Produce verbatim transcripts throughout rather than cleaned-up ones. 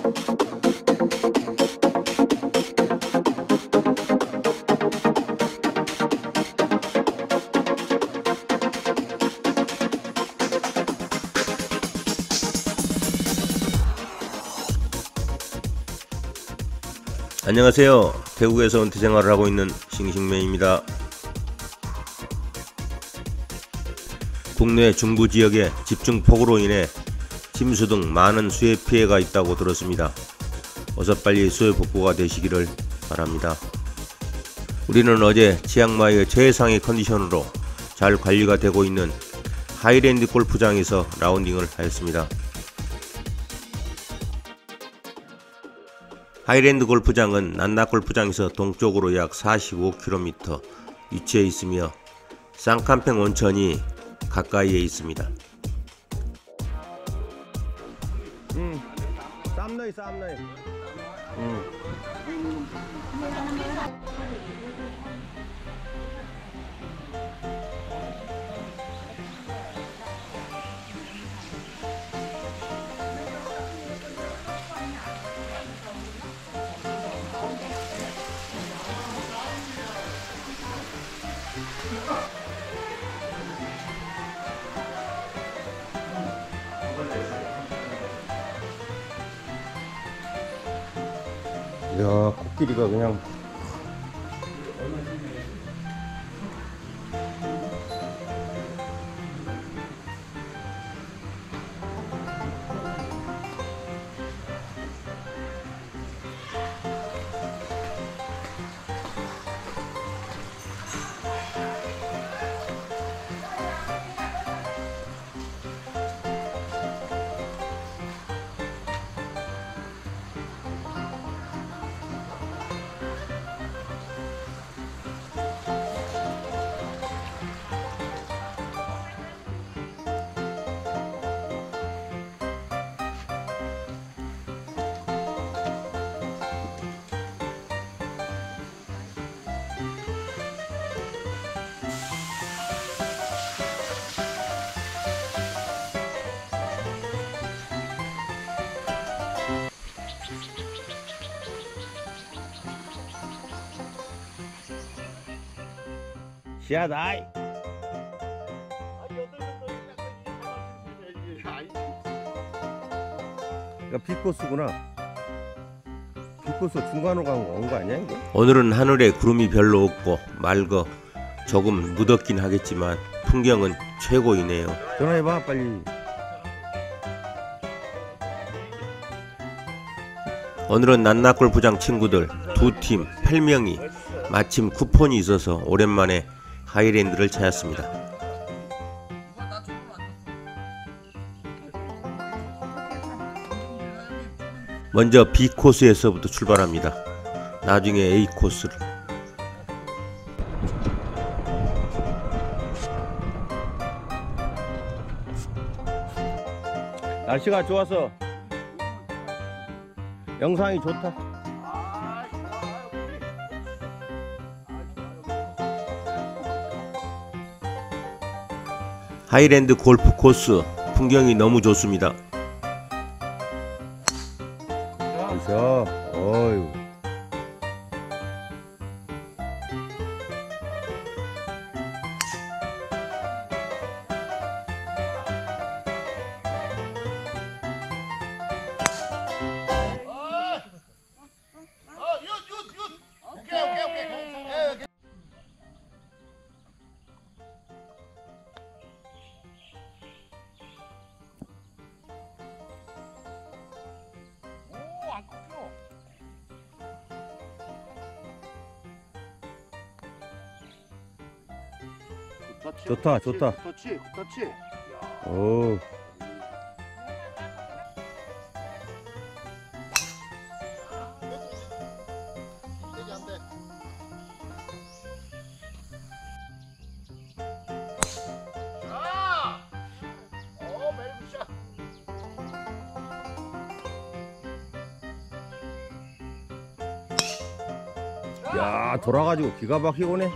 안녕하세요. 태국에서 은퇴 생활을 하고 있는 싱싱맨입니다. 국내 중부 지역에 집중폭우로 인해 침수 등 많은 수해 피해가 있다고 들었습니다. 어서 빨리 수해 복구가 되시기를 바랍니다. 우리는 어제 치앙마이의 최상의 컨디션으로 잘 관리가 되고 있는 하이랜드 골프장에서 라운딩을 하였습니다. 하이랜드 골프장은 난나 골프장에서 동쪽으로 약 사십오 킬로미터 위치해 있으며 쌍캄팽 온천이 가까이에 있습니다. 응. 쌈너이 쌈너이. 응. 이야, 코끼리가 그냥 시아다이. 이거 B코스구나. B코스 중간으로 간 거 아니야 이거? 오늘은 하늘에 구름이 별로 없고 맑어 조금 무덥긴 하겠지만 풍경은 최고이네요. 전화해봐 빨리. 오늘은 난나 골프장 친구들 두 팀 팔 명이 마침 쿠폰이 있어서 오랜만에 하이랜드를 찾았습니다. 먼저 B코스에서부터 출발합니다. 나중에 A코스를. 날씨가 좋아서 영상이 좋다. 하이랜드 골프 코스 풍경이 너무 좋습니다. 그래서 어휴. 좋다 좋다. 터치 터치. 오. 야, 돌아가지고 기가 막히게 오네.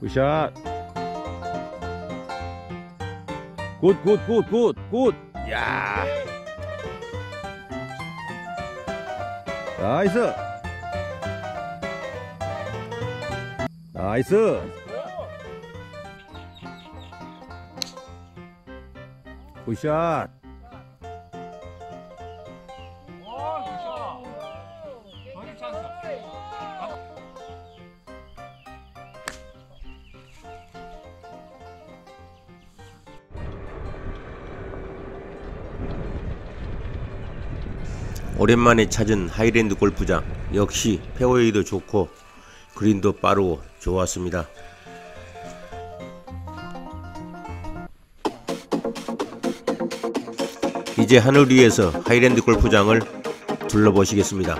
굿샷. 굿, 굿, 굿, 굿, 굿. 야. 나이스. 나이스. 굿샷. 오랜만에 찾은 하이랜드 골프장. 역시 페어웨이도 좋고 그린도 빠르고 좋았습니다. 이제 하늘 위에서 하이랜드 골프장을 둘러보시겠습니다.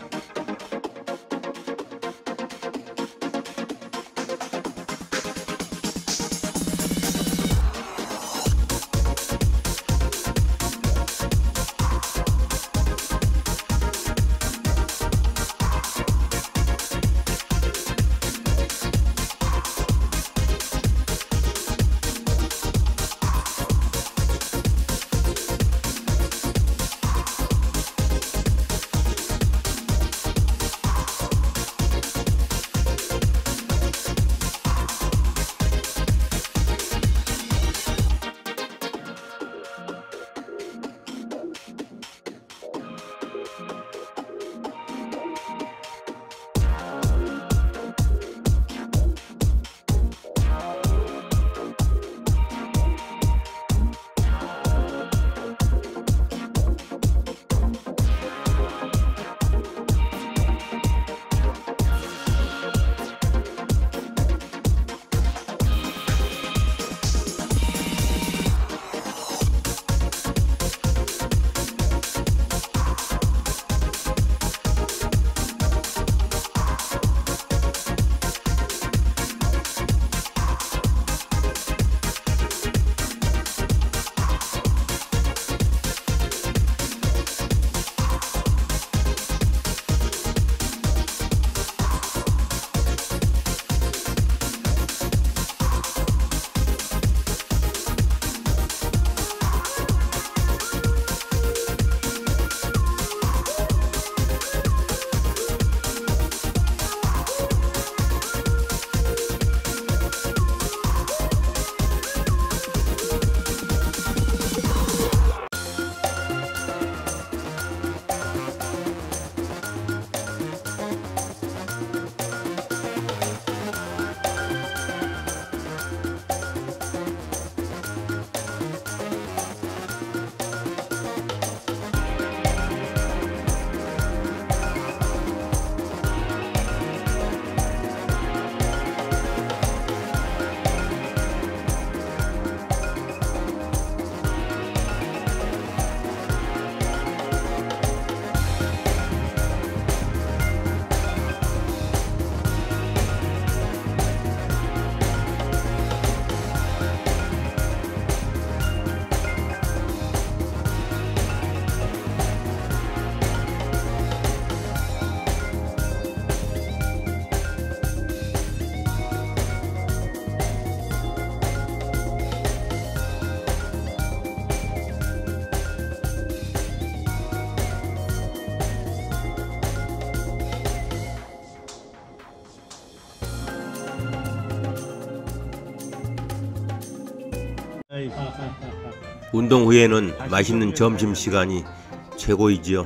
운동 후에는 맛있는 점심시간이 최고이지요.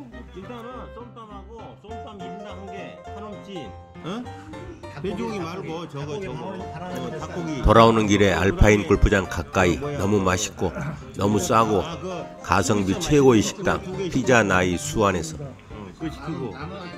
일단은 쏨땀하고 쏨땀 인당 한 개, 한엄찜, 어? 돼지고기 말고 저거 저거 어, 닭고기. 돌아오는 길에 알파인 골프장 가까이 너무 맛있고 너무 싸고 가성비 최고의 식당 피자 나이 수완에서 어, 그거 시키고.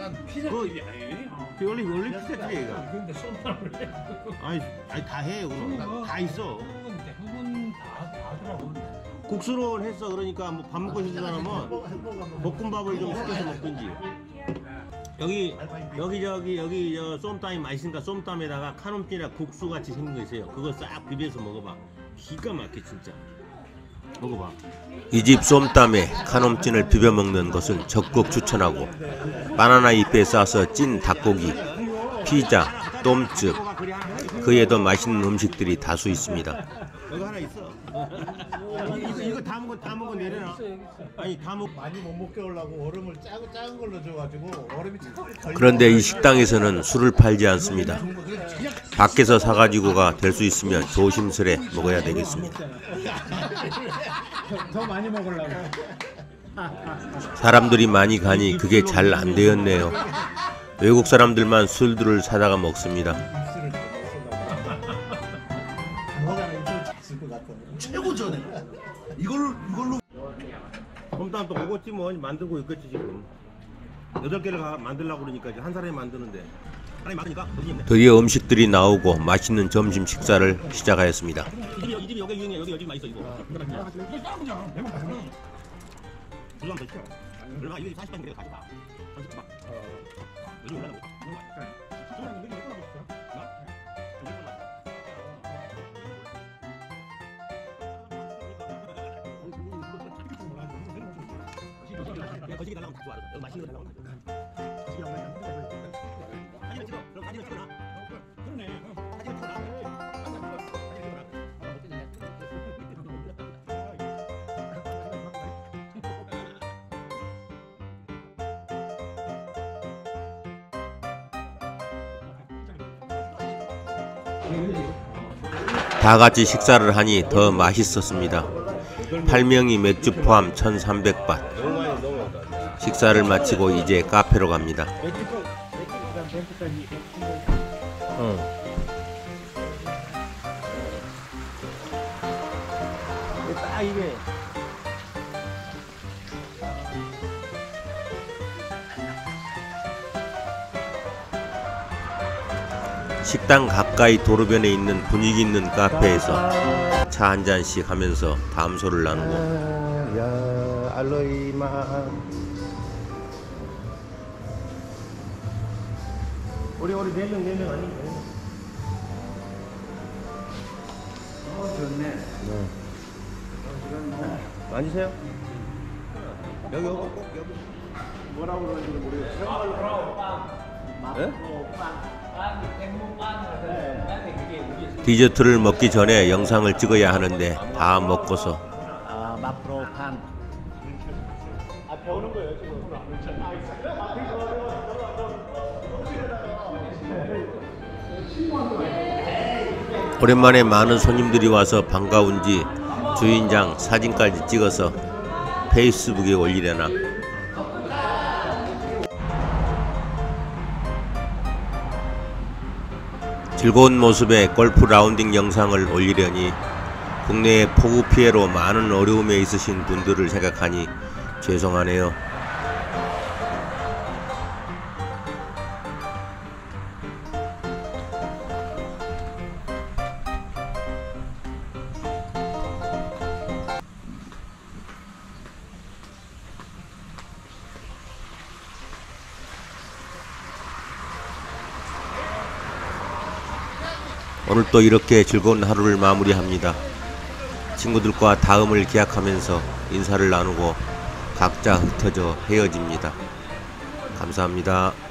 그 원래 원래 피자집이에요. 근데 쏨땀을 해. 아니, 아니 다 해, 그럼 다 있어. 대부분 다 하더라고. 국수로 했어. 그러니까 뭐 밥 먹고 싶은 사람은 볶음밥을 좀 시켜서 먹든지. 여기 여기 저기 여기 저 쏨땀이 맛있으니까 쏨땀에다가 카놈찜이랑 국수 같이 생긴 거 있어요. 그거 싹 비벼서 먹어봐. 기가 막혀 진짜. 먹어봐. 이 집 쏨땀에 카놈찜을 비벼 먹는 것은 적극 추천하고 바나나 잎에 싸서 찐 닭고기, 피자, 똠즙, 그에도 맛있는 음식들이 다수 있습니다. 여기 하나 있어. 이거, 이거 다 먹어 다 먹어 내려놔. 아니 다 먹. 많이 못 먹게 하려고 얼음을 작은 작은 걸로 줘가지고 얼음이 참 걸려. 그런데 이 식당에서는 술을 팔지 않습니다. 밖에서 사가지고가 될 수 있으면 조심스레 먹어야 되겠습니다. 더 많이 먹으려고. 사람들이 많이 가니 그게 잘 안 되었네요. 외국 사람들만 술들을 사다가 먹습니다. 입술을 뭐가 입술 잤을 것 같아. 최고전에 이걸로 이걸로. 솜땀 또 오겠지 뭐 만들고 있겠지 지금. 여덟 개를 가- 만들려고 그러니까 이제 한 사람이 만드는데. 사람이 많으니까 여기 있네. 드디어 음식들이 나오고 맛있는 점심 식사를 시작하였습니다. 이 집이 이 집이 여기 유행해. 여기 여기 맛있어 이거. 두잔 더 시켜. 얼마 이거 사십 원 그래 가져가. 삼십 원. 여기 올라가고. 거시기 달라고 다 좋아. 여기 맛있는 거 달라고. 거시기 달라고. 사진을 찍어. 그럼 사진을 찍어놔. 그러네. 사진을 찍어놔. 다 같이 식사를 하니 더 맛있었습니다. 팔 명이 맥주 포함 천삼백 밭. 식사를 마치고 이제 카페로 갑니다. 어. 딱 이게. 식당 가까이 도로변에 있는 분위기 있는 카페에서 차 한 잔씩 하면서 담소를 나누고 야, 알로이마. 우리 우리 네 명 네 명 아니? 어, 좋네. 네. 앉으세요. 여기 여기 꼭 여기. 뭐라고 그러는지 모르겠어요. 예? 디저트를 먹기 전에 영상을 찍어야 하는데 다 먹고서 아 마프로 판. 아 배우는 거예요 지금. 오랜만에 많은 손님들이 와서 반가운지 주인장 사진까지 찍어서 페이스북에 올리려나. 즐거운 모습의 골프 라운딩 영상을 올리려니 국내의 폭우 피해로 많은 어려움에 있으신 분들을 생각하니 죄송하네요. 오늘 또 이렇게 즐거운 하루를 마무리합니다. 친구들과 다음을 기약하면서 인사를 나누고 각자 흩어져 헤어집니다. 감사합니다.